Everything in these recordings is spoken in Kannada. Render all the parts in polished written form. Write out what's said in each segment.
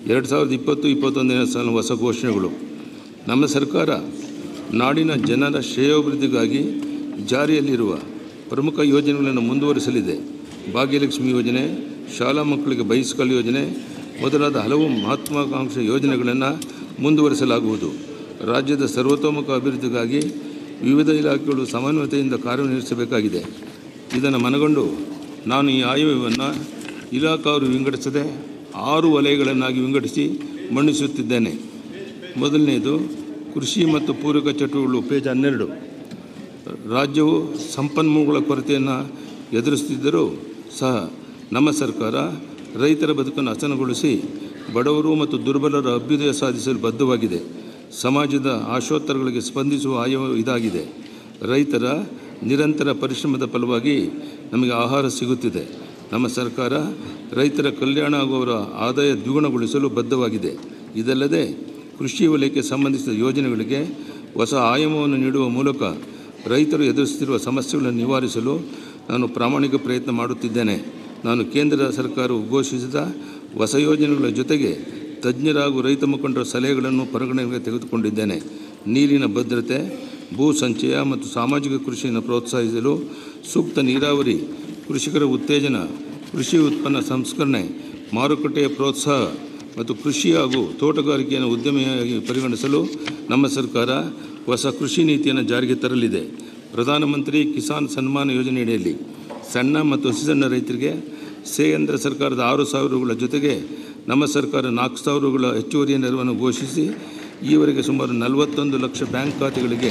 2020-21ನೇ ಸಾಲಿನ ಹೊಸ ಘೋಷಣೆಗಳು. ನಮ್ಮ ಸರ್ಕಾರ ನಾಡಿನ ಜನರ ಶ್ರೇಯೋಭಿವೃದ್ಧಿಗಾಗಿ ಜಾರಿಯಲ್ಲಿರುವ ಪ್ರಮುಖ ಯೋಜನೆಗಳನ್ನು ಮುಂದುವರಿಸಲಿದೆ. ಭಾಗ್ಯಲಕ್ಷ್ಮಿ ಯೋಜನೆ, ಶಾಲಾ ಮಕ್ಕಳಿಗೆ ಬೈಸಿಕಲ್ ಯೋಜನೆ ಮೊದಲಾದ ಹಲವು ಮಹತ್ವಾಕಾಂಕ್ಷೆ ಯೋಜನೆಗಳನ್ನು ಮುಂದುವರಿಸಲಾಗುವುದು. ರಾಜ್ಯದ ಸರ್ವತೋಮುಖ ಅಭಿವೃದ್ಧಿಗಾಗಿ ವಿವಿಧ ಇಲಾಖೆಗಳು ಸಮನ್ವಯತೆಯಿಂದ ಕಾರ್ಯನಿರ್ವಹಿಸಬೇಕಾಗಿದೆ. ಇದನ್ನು ಮನಗಂಡು ನಾನು ಈ ಆಯವ್ಯಯವನ್ನು ಇಲಾಖಾವರು ವಿಂಗಡಿಸದೆ 6 ವಲಯಗಳನ್ನಾಗಿ ವಿಂಗಡಿಸಿ ಮಂಡಿಸುತ್ತಿದ್ದೇನೆ. ಮೊದಲನೆಯದು ಕೃಷಿ ಮತ್ತು ಪೂರಕ ಚಟುವಟಿಕೆಗಳು. ಪೇಜ್ 12. ರಾಜ್ಯವು ಸಂಪನ್ಮೂಲಗಳ ಕೊರತೆಯನ್ನು ಎದುರಿಸುತ್ತಿದ್ದರೂ ಸಹ ನಮ್ಮ ಸರ್ಕಾರ ರೈತರ ಬದುಕನ್ನು ಹಸನುಗೊಳಿಸಿ ಬಡವರು ಮತ್ತು ದುರ್ಬಲರ ಅಭ್ಯುದಯ ಸಾಧಿಸಲು ಬದ್ಧವಾಗಿದೆ. ಸಮಾಜದ ಆಶೋತ್ತರಗಳಿಗೆ ಸ್ಪಂದಿಸುವ ಆಯವ್ಯಯ ಇದಾಗಿದೆ. ರೈತರ ನಿರಂತರ ಪರಿಶ್ರಮದ ಫಲವಾಗಿ ನಮಗೆ ಆಹಾರ ಸಿಗುತ್ತಿದೆ. ನಮ್ಮ ಸರ್ಕಾರ ರೈತರ ಕಲ್ಯಾಣ ಹಾಗೂ ಅವರ ಆದಾಯ ದ್ವಿಗುಣಗೊಳಿಸಲು ಬದ್ಧವಾಗಿದೆ. ಇದಲ್ಲದೆ ಕೃಷಿ ವಲಯಕ್ಕೆ ಸಂಬಂಧಿಸಿದ ಯೋಜನೆಗಳಿಗೆ ಹೊಸ ಆಯಾಮವನ್ನು ನೀಡುವ ಮೂಲಕ ರೈತರು ಎದುರಿಸುತ್ತಿರುವ ಸಮಸ್ಯೆಗಳನ್ನು ನಿವಾರಿಸಲು ನಾನು ಪ್ರಾಮಾಣಿಕ ಪ್ರಯತ್ನ ಮಾಡುತ್ತಿದ್ದೇನೆ. ನಾನು ಕೇಂದ್ರ ಸರ್ಕಾರವು ಘೋಷಿಸಿದ ಹೊಸ ಯೋಜನೆಗಳ ಜೊತೆಗೆ ತಜ್ಞರ ಹಾಗೂ ರೈತ ಮುಖಂಡರ ಸಲಹೆಗಳನ್ನು ಪರಿಗಣನೆಗೆ ತೆಗೆದುಕೊಂಡಿದ್ದೇನೆ. ನೀರಿನ ಭದ್ರತೆ, ಭೂ ಸಂಚಯ ಮತ್ತು ಸಾಮಾಜಿಕ ಕೃಷಿಯನ್ನು ಪ್ರೋತ್ಸಾಹಿಸಲು ಸೂಕ್ತ ನೀರಾವರಿ, ಕೃಷಿಕರ ಉತ್ತೇಜನ, ಕೃಷಿ ಉತ್ಪನ್ನ ಸಂಸ್ಕರಣೆ, ಮಾರುಕಟ್ಟೆಯ ಪ್ರೋತ್ಸಾಹ ಮತ್ತು ಕೃಷಿ ಹಾಗೂ ತೋಟಗಾರಿಕೆಯನ್ನು ಉದ್ಯಮಿಯಾಗಿ ಪರಿಗಣಿಸಲು ನಮ್ಮ ಸರ್ಕಾರ ಹೊಸ ಕೃಷಿ ನೀತಿಯನ್ನು ಜಾರಿಗೆ ತರಲಿದೆ. ಪ್ರಧಾನಮಂತ್ರಿ ಕಿಸಾನ್ ಸನ್ಮಾನ್ ಯೋಜನೆಯಡಿಯಲ್ಲಿ ಸಣ್ಣ ಮತ್ತು ಅತಿಸಣ್ಣ ರೈತರಿಗೆ ಕೇಂದ್ರ ಸರ್ಕಾರದ 6,000 ರುಗಳ ಜೊತೆಗೆ ನಮ್ಮ ಸರ್ಕಾರ 4,000 ರುಗಳ ಹೆಚ್ಚುವರಿ ನೆರವನ್ನು ಘೋಷಿಸಿ ಈವರೆಗೆ ಸುಮಾರು 41 ಲಕ್ಷ ಬ್ಯಾಂಕ್ ಖಾತೆಗಳಿಗೆ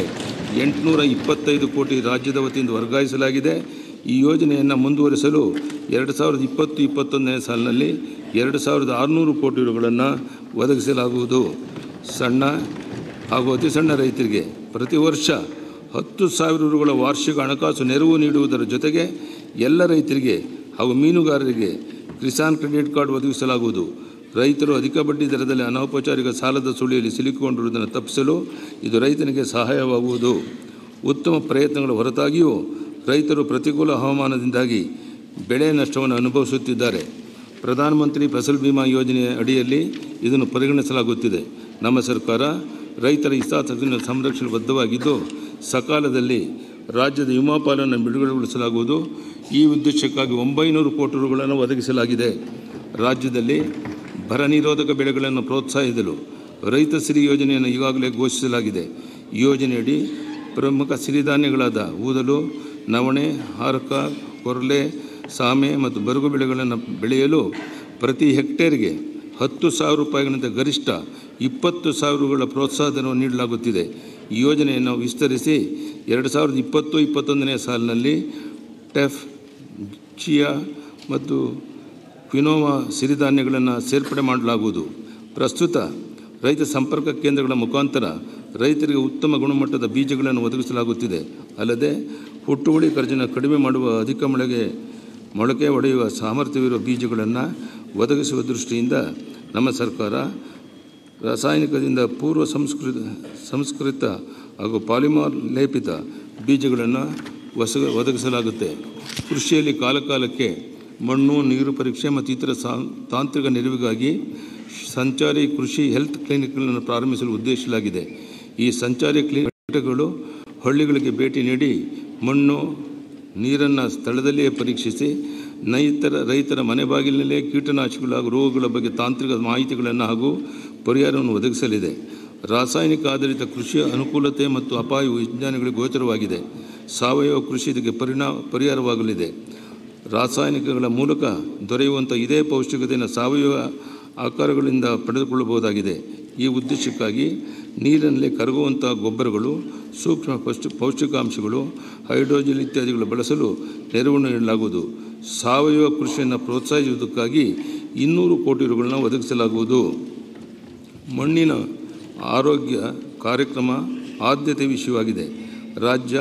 825 ಕೋಟಿ ರಾಜ್ಯದ ವತಿಯಿಂದ ವರ್ಗಾಯಿಸಲಾಗಿದೆ. ಈ ಯೋಜನೆಯನ್ನು ಮುಂದುವರಿಸಲು 2020-21ನೇ ಸಾಲಿನಲ್ಲಿ 2,600 ಕೋಟಿ ರುಗಳನ್ನು ಒದಗಿಸಲಾಗುವುದು. ಸಣ್ಣ ಹಾಗೂ ಅತಿ ಸಣ್ಣ ರೈತರಿಗೆ ಪ್ರತಿ ವರ್ಷ 10,000 ರುಗಳ ವಾರ್ಷಿಕ ಹಣಕಾಸು ನೆರವು ನೀಡುವುದರ ಜೊತೆಗೆ ಎಲ್ಲ ರೈತರಿಗೆ ಹಾಗೂ ಮೀನುಗಾರರಿಗೆ ಕಿಸಾನ್ ಕ್ರೆಡಿಟ್ ಕಾರ್ಡ್ ಒದಗಿಸಲಾಗುವುದು. ರೈತರು ಅಧಿಕ ಬಡ್ಡಿ ದರದಲ್ಲಿ ಅನೌಪಚಾರಿಕ ಸಾಲದ ಸುಳಿಯಲ್ಲಿ ಸಿಲುಕಿಕೊಂಡಿರುವುದನ್ನು ತಪ್ಪಿಸಲು ಇದು ರೈತನಿಗೆ ಸಹಾಯವಾಗುವುದು. ಉತ್ತಮ ಪ್ರಯತ್ನಗಳ ಹೊರತಾಗಿಯೂ ರೈತರು ಪ್ರತಿಕೂಲ ಹವಾಮಾನದಿಂದಾಗಿ ಬೆಳೆ ನಷ್ಟವನ್ನು ಅನುಭವಿಸುತ್ತಿದ್ದಾರೆ. ಪ್ರಧಾನಮಂತ್ರಿ ಫಸಲ್ ಬಿಮಾ ಯೋಜನೆಯ ಅಡಿಯಲ್ಲಿ ಇದನ್ನು ಪರಿಗಣಿಸಲಾಗುತ್ತಿದೆ. ನಮ್ಮ ಸರ್ಕಾರ ರೈತರ ಹಿತಾಸಕ್ತಿಯನ್ನು ಸಂರಕ್ಷಣೆ ಬದ್ಧವಾಗಿದ್ದು ಸಕಾಲದಲ್ಲಿ ರಾಜ್ಯದ ವಿಮಾ ಪಾಲನ್ನು ಬಿಡುಗಡೆಗೊಳಿಸಲಾಗುವುದು. ಈ ಉದ್ದೇಶಕ್ಕಾಗಿ 900 ಕೋಟಿ ರುಗಳನ್ನು ಒದಗಿಸಲಾಗಿದೆ. ರಾಜ್ಯದಲ್ಲಿ ಬರ ನಿರೋಧಕ ಬೆಳೆಗಳನ್ನು ಪ್ರೋತ್ಸಾಹಿಸಲು ರೈತ ಸಿರಿ ಯೋಜನೆಯನ್ನು ಈಗಾಗಲೇ ಘೋಷಿಸಲಾಗಿದೆ. ಈ ಯೋಜನೆಯಡಿ ಪ್ರಮುಖ ಸಿರಿಧಾನ್ಯಗಳಾದ ಊದಲು, ನವಣೆ, ಹಾರಕ, ಕೊರಲೆ, ಸಾಮೆ ಮತ್ತು ಬರಗು ಬೆಳೆಗಳನ್ನು ಬೆಳೆಯಲು ಪ್ರತಿ ಹೆಕ್ಟೇರ್ಗೆ 10,000 ರೂಪಾಯಿಗಳಿಂದ ಗರಿಷ್ಠ 20,000 ರುಗಳ ಪ್ರೋತ್ಸಾಹಧನವನ್ನು ನೀಡಲಾಗುತ್ತಿದೆ. ಈ ಯೋಜನೆಯನ್ನು ವಿಸ್ತರಿಸಿ 2020-21ನೇ ಸಾಲಿನಲ್ಲಿ ಟೆಫ್, ಚಿಯಾ ಮತ್ತು ಕ್ವಿನೋವಾ ಸಿರಿಧಾನ್ಯಗಳನ್ನು ಸೇರ್ಪಡೆ ಮಾಡಲಾಗುವುದು. ಪ್ರಸ್ತುತ ರೈತ ಸಂಪರ್ಕ ಕೇಂದ್ರಗಳ ಮುಖಾಂತರ ರೈತರಿಗೆ ಉತ್ತಮ ಗುಣಮಟ್ಟದ ಬೀಜಗಳನ್ನು ಒದಗಿಸಲಾಗುತ್ತಿದೆ. ಅಲ್ಲದೆ ಹುಟ್ಟುವಳಿ ಖರ್ಚನ್ನು ಕಡಿಮೆ ಮಾಡುವ, ಅಧಿಕ ಮೊಳಕೆ ಒಡೆಯುವ ಸಾಮರ್ಥ್ಯವಿರುವ ಬೀಜಗಳನ್ನು ಒದಗಿಸುವ ದೃಷ್ಟಿಯಿಂದ ನಮ್ಮ ಸರ್ಕಾರ ರಾಸಾಯನಿಕದಿಂದ ಪೂರ್ವ ಸಂಸ್ಕೃತ ಹಾಗೂ ಪಾಲಿಮಾರ್ ಲೇಪಿತ ಬೀಜಗಳನ್ನು ಒದಗಿಸಲಾಗುತ್ತೆ. ಕೃಷಿಯಲ್ಲಿ ಕಾಲಕಾಲಕ್ಕೆ ಮಣ್ಣು, ನೀರು ಪರೀಕ್ಷೆ ಮತ್ತು ಇತರ ತಾಂತ್ರಿಕ ನೆರವಿಗಾಗಿ ಸಂಚಾರಿ ಕೃಷಿ ಹೆಲ್ತ್ ಕ್ಲಿನಿಕ್ಗಳನ್ನು ಪ್ರಾರಂಭಿಸಲು ಉದ್ದೇಶಿಸಲಾಗಿದೆ. ಈ ಸಂಚಾರಿ ಕ್ಲಿನಿಕ್ಗಳು ಹಳ್ಳಿಗಳಿಗೆ ಭೇಟಿ ನೀಡಿ ಮಣ್ಣು, ನೀರನ್ನು ಸ್ಥಳದಲ್ಲಿಯೇ ಪರೀಕ್ಷಿಸಿ ರೈತರ ಮನೆ ಬಾಗಿಲಿನಲ್ಲೇ ಕೀಟನಾಶಕಗಳು ಹಾಗೂ ರೋಗಗಳ ಬಗ್ಗೆ ತಾಂತ್ರಿಕ ಮಾಹಿತಿಗಳನ್ನು ಹಾಗೂ ಪರಿಹಾರವನ್ನು ಒದಗಿಸಲಿದೆ. ರಾಸಾಯನಿಕ ಆಧಾರಿತ ಕೃಷಿಯ ಅನುಕೂಲತೆ ಮತ್ತು ಅಪಾಯವು ವಿಜ್ಞಾನಿಗಳಿಗೆ ಗೋಚರವಾಗಿದೆ. ಸಾವಯವ ಕೃಷಿ ಇದಕ್ಕೆ ಪರಿಹಾರವಾಗಲಿದೆ. ರಾಸಾಯನಿಕಗಳ ಮೂಲಕ ದೊರೆಯುವಂಥ ಇದೇ ಪೌಷ್ಟಿಕತೆಯನ್ನು ಸಾವಯವ ಆಕಾರಗಳಿಂದ ಪಡೆದುಕೊಳ್ಳಬಹುದಾಗಿದೆ. ಈ ಉದ್ದೇಶಕ್ಕಾಗಿ ನೀರಿನಲ್ಲಿ ಕರಗುವಂಥ ಗೊಬ್ಬರಗಳು, ಸೂಕ್ಷ್ಮ ಪೌಷ್ಟಿಕಾಂಶಗಳು, ಹೈಡ್ರೋಜನ್ ಇತ್ಯಾದಿಗಳು ಬಳಸಲು ನೆರವನ್ನು ನೀಡಲಾಗುವುದು. ಸಾವಯವ ಕೃಷಿಯನ್ನು ಪ್ರೋತ್ಸಾಹಿಸುವುದಕ್ಕಾಗಿ 200 ಕೋಟಿ ರುಗಳನ್ನು ಒದಗಿಸಲಾಗುವುದು. ಮಣ್ಣಿನ ಆರೋಗ್ಯ ಕಾರ್ಯಕ್ರಮ ಆದ್ಯತೆ ವಿಷಯವಾಗಿದೆ. ರಾಜ್ಯ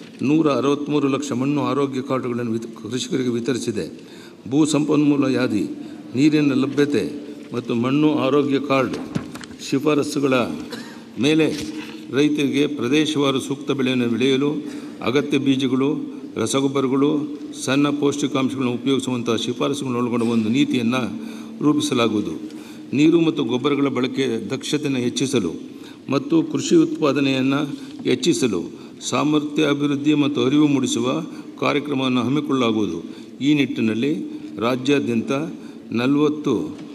163 ಲಕ್ಷ ಮಣ್ಣು ಆರೋಗ್ಯ ಕಾರ್ಡುಗಳನ್ನು ಕೃಷಿಕರಿಗೆ ವಿತರಿಸಿದೆ. ಭೂ ಸಂಪನ್ಮೂಲ ಯಾದಿ, ನೀರಿನ ಲಭ್ಯತೆ ಮತ್ತು ಮಣ್ಣು ಆರೋಗ್ಯ ಕಾರ್ಡ್ ಶಿಫಾರಸುಗಳ ಮೇಲೆ ರೈತರಿಗೆ ಪ್ರದೇಶವಾರು ಸೂಕ್ತ ಬೆಳೆಯನ್ನು ಬೆಳೆಯಲು ಅಗತ್ಯ ಬೀಜಗಳು, ರಸಗೊಬ್ಬರಗಳು, ಸಣ್ಣ ಪೌಷ್ಟಿಕಾಂಶಗಳನ್ನು ಉಪಯೋಗಿಸುವಂಥ ಶಿಫಾರಸುಗಳನ್ನು ಒಳಗೊಂಡ ಒಂದು ನೀತಿಯನ್ನು ರೂಪಿಸಲಾಗುವುದು. ನೀರು ಮತ್ತು ಗೊಬ್ಬರಗಳ ಬಳಕೆ ದಕ್ಷತೆಯನ್ನು ಹೆಚ್ಚಿಸಲು ಮತ್ತು ಕೃಷಿ ಉತ್ಪಾದನೆಯನ್ನು ಹೆಚ್ಚಿಸಲು ಸಾಮರ್ಥ್ಯ ಅಭಿವೃದ್ಧಿ ಮತ್ತು ಅರಿವು ಮೂಡಿಸುವ ಕಾರ್ಯಕ್ರಮವನ್ನು ಹಮ್ಮಿಕೊಳ್ಳಲಾಗುವುದು. ಈ ನಿಟ್ಟಿನಲ್ಲಿ ರಾಜ್ಯಾದ್ಯಂತ 40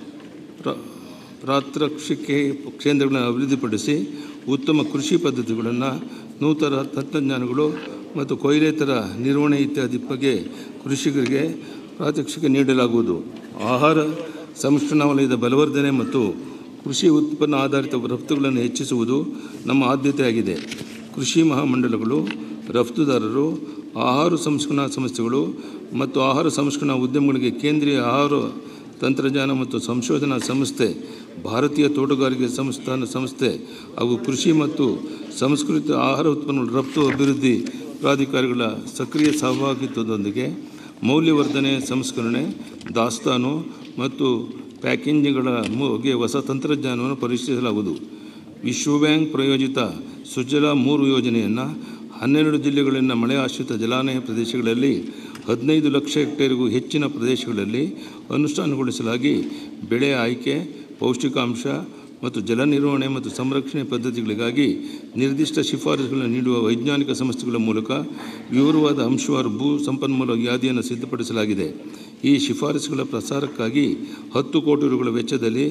ಪ್ರಾತ್ಯಕ್ಷಿಕೆ ಕೇಂದ್ರಗಳನ್ನು ಅಭಿವೃದ್ಧಿಪಡಿಸಿ ಉತ್ತಮ ಕೃಷಿ ಪದ್ಧತಿಗಳನ್ನು, ನೂತನ ತಂತ್ರಜ್ಞಾನಗಳು ಮತ್ತು ಕೊಯ್ಲೇತರ ನಿರ್ವಹಣೆ ಇತ್ಯಾದಿ ಬಗ್ಗೆ ಕೃಷಿಕರಿಗೆ ಪ್ರಾತ್ಯಕ್ಷಿಕೆ ನೀಡಲಾಗುವುದು. ಆಹಾರ ಸಂಸ್ಕರಣಾ ವಲಯದ ಬಲವರ್ಧನೆ ಮತ್ತು ಕೃಷಿ ಉತ್ಪನ್ನ ಆಧಾರಿತ ರಫ್ತುಗಳನ್ನು ಹೆಚ್ಚಿಸುವುದು ನಮ್ಮ ಆದ್ಯತೆಯಾಗಿದೆ. ಕೃಷಿ ಮಹಾಮಂಡಲಗಳು, ರಫ್ತುದಾರರು, ಆಹಾರ ಸಂಸ್ಕರಣಾ ಸಂಸ್ಥೆಗಳು ಮತ್ತು ಆಹಾರ ಸಂಸ್ಕರಣಾ ಉದ್ಯಮಗಳಿಗೆ ಕೇಂದ್ರೀಯ ಆಹಾರ ತಂತ್ರಜ್ಞಾನ ಮತ್ತು ಸಂಶೋಧನಾ ಸಂಸ್ಥೆ, ಭಾರತೀಯ ತೋಟಗಾರಿಕೆ ಸಂಸ್ಥೆ ಹಾಗೂ ಕೃಷಿ ಮತ್ತು ಸಂಸ್ಕೃತ ಆಹಾರ ಉತ್ಪನ್ನಗಳ ರಫ್ತು ಅಭಿವೃದ್ಧಿ ಪ್ರಾಧಿಕಾರಗಳ ಸಕ್ರಿಯ ಸಹಭಾಗಿತ್ವದೊಂದಿಗೆ ಮೌಲ್ಯವರ್ಧನೆ, ಸಂಸ್ಕರಣೆ, ದಾಸ್ತಾನು ಮತ್ತು ಪ್ಯಾಕೇಜಿಂಗ್ಗಳ ಬಗ್ಗೆ ಹೊಸ ತಂತ್ರಜ್ಞಾನವನ್ನು ಪರಿಶೀಲಿಸಲಾಗುವುದು. ವಿಶ್ವ ಬ್ಯಾಂಕ್ ಪ್ರಾಯೋಜಿತ ಸುಜಲಾ 3 ಯೋಜನೆಯನ್ನು 12 ಜಿಲ್ಲೆಗಳಲ್ಲಿನ ಮಳೆ ಆಶ್ರಿತ ಜಲಾನಯ ಪ್ರದೇಶಗಳಲ್ಲಿ 15 ಲಕ್ಷ ಹೆಕ್ಟೇರ್ಗೂ ಹೆಚ್ಚಿನ ಪ್ರದೇಶಗಳಲ್ಲಿ ಅನುಷ್ಠಾನಗೊಳಿಸಲಾಗಿ ಬೆಳೆ ಆಯ್ಕೆ, ಪೌಷ್ಟಿಕಾಂಶ ಮತ್ತು ಜಲ ನಿರ್ವಹಣೆ ಮತ್ತು ಸಂರಕ್ಷಣೆ ಪದ್ಧತಿಗಳಿಗಾಗಿ ನಿರ್ದಿಷ್ಟ ಶಿಫಾರಸುಗಳನ್ನು ನೀಡುವ ವೈಜ್ಞಾನಿಕ ಸಂಸ್ಥೆಗಳ ಮೂಲಕ ವಿವರವಾದ ಅಂಶವಾರು ಭೂ ಸಂಪನ್ಮೂಲ ಯಾದಿಯನ್ನು ಸಿದ್ಧಪಡಿಸಲಾಗಿದೆ. ಈ ಶಿಫಾರಸುಗಳ ಪ್ರಸಾರಕ್ಕಾಗಿ 10 ಕೋಟಿ ರುಗಳ ವೆಚ್ಚದಲ್ಲಿ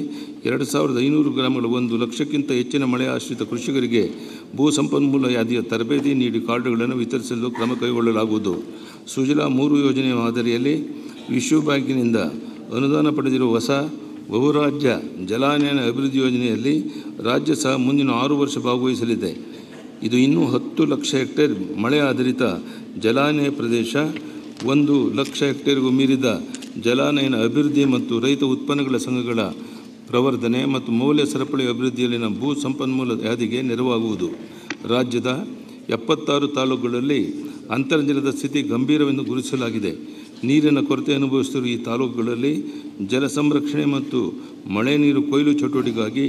2500 ಗ್ರಾಮಗಳ 1 ಲಕ್ಷಕ್ಕಿಂತ ಹೆಚ್ಚಿನ ಮಳೆ ಆಶ್ರಿತ ಕೃಷಿಕರಿಗೆ ಭೂ ಸಂಪನ್ಮೂಲ ಯಾದಿಯ ತರಬೇತಿ ನೀಡಿ ಕಾರ್ಡುಗಳನ್ನು ವಿತರಿಸಲು ಕ್ರಮ ಕೈಗೊಳ್ಳಲಾಗುವುದು. ಸುಜಲಾ 3 ಯೋಜನೆಯ ಮಾದರಿಯಲ್ಲಿ ವಿಶ್ವ ಬ್ಯಾಂಕಿನಿಂದ ಅನುದಾನ ಪಡೆದಿರುವ ಹೊಸ ಬಹುರಾಜ್ಯ ಜಲಾನಯನ ಅಭಿವೃದ್ಧಿ ಯೋಜನೆಯಲ್ಲಿ ರಾಜ್ಯ ಸಹ ಮುಂದಿನ 6 ವರ್ಷ ಭಾಗವಹಿಸಲಿದೆ. ಇದು ಇನ್ನೂ 10 ಲಕ್ಷ ಹೆಕ್ಟೇರ್ ಮಳೆ ಆಧಾರಿತ ಜಲಾನಯ ಪ್ರದೇಶ, 1 ಲಕ್ಷ ಹೆಕ್ಟೇರ್ಗೂ ಮೀರಿದ ಜಲಾನಯನ ಅಭಿವೃದ್ಧಿ ಮತ್ತು ರೈತ ಉತ್ಪನ್ನಗಳ ಸಂಘಗಳ ಪ್ರವರ್ಧನೆ ಮತ್ತು ಮೌಲ್ಯ ಸರಪಳಿ ಅಭಿವೃದ್ಧಿಯಲ್ಲಿನ ಭೂ ಸಂಪನ್ಮೂಲ ಯಾದಿಗೆ ನೆರವಾಗುವುದು. ರಾಜ್ಯದ 76 ತಾಲೂಕುಗಳಲ್ಲಿ ಅಂತರ್ಜಲದ ಸ್ಥಿತಿ ಗಂಭೀರವೆಂದು ಗುರುತಿಸಲಾಗಿದೆ. ನೀರಿನ ಕೊರತೆ ಅನುಭವಿಸುತ್ತಿರುವ ಈ ತಾಲೂಕುಗಳಲ್ಲಿ ಜಲ ಸಂರಕ್ಷಣೆ ಮತ್ತು ಮಳೆ ನೀರು ಕೊಯ್ಲು ಚಟುವಟಿಕೆಗಾಗಿ